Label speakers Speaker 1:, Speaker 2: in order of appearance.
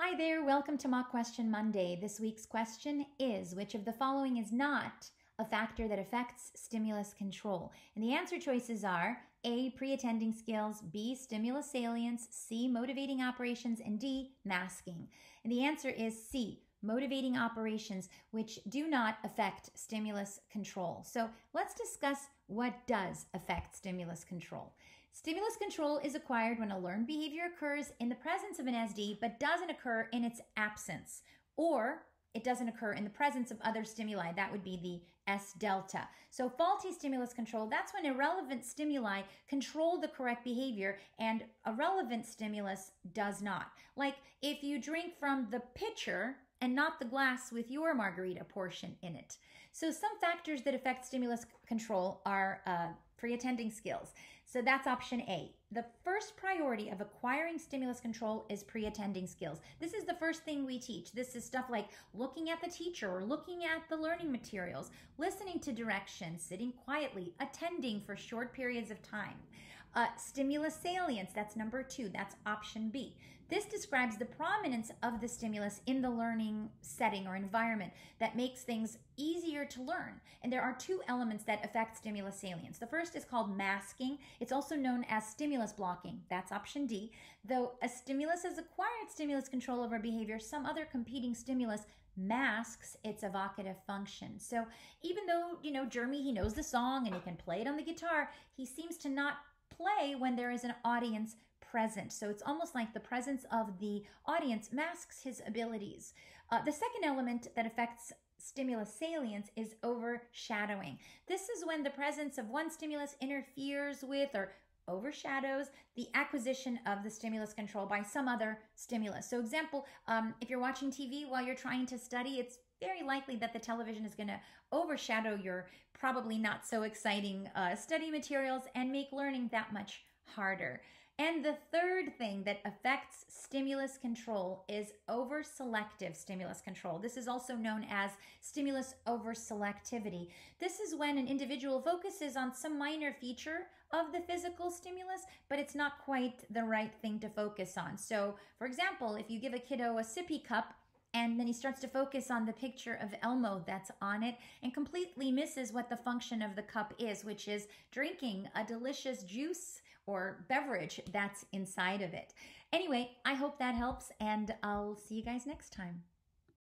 Speaker 1: Hi there, welcome to Mock Question Monday. This week's question is, which of the following is not a factor that affects stimulus control? And the answer choices are A, pre-attending skills, B, stimulus salience, C, motivating operations, and D, masking. And the answer is C, motivating operations, which do not affect stimulus control. So let's discuss what does affect stimulus control. Stimulus control is acquired when a learned behavior occurs in the presence of an SD but doesn't occur in its absence, or it doesn't occur in the presence of other stimuli. That would be the S delta. So faulty stimulus control, that's when irrelevant stimuli control the correct behavior and a relevant stimulus does not. Like if you drink from the pitcher and not the glass with your margarita portion in it. So some factors that affect stimulus control are pre-attending skills. So that's option A. The first priority of acquiring stimulus control is pre-attending skills. This is the first thing we teach. This is stuff like looking at the teacher or looking at the learning materials, listening to directions, sitting quietly, attending for short periods of time. Stimulus salience, that's number 2. That's option B. This describes the prominence of the stimulus in the learning setting or environment that makes things easier to learn. And there are 2 elements that affect stimulus salience. The first is called masking. It's also known as stimulus blocking. That's option D. Though a stimulus has acquired stimulus control over behavior, some other competing stimulus masks its evocative function. So even though, Jeremy, he knows the song and he can play it on the guitar, he seems to not play when there is an audience present. So it's almost like the presence of the audience masks his abilities. The second element that affects stimulus salience is overshadowing. This is when the presence of one stimulus interferes with or overshadows the acquisition of the stimulus control by some other stimulus. So example, if you're watching TV while you're trying to study, it's very likely that the television is going to overshadow your probably not so exciting study materials and make learning that much harder. And the third thing that affects stimulus control is over-selective stimulus control. This is also known as stimulus over-selectivity. This is when an individual focuses on some minor feature of the physical stimulus, but it's not quite the right thing to focus on. So, for example, if you give a kiddo a sippy cup, and then he starts to focus on the picture of Elmo that's on it and completely misses what the function of the cup is, which is drinking a delicious juice or beverage that's inside of it. Anyway, I hope that helps, and I'll see you guys next time.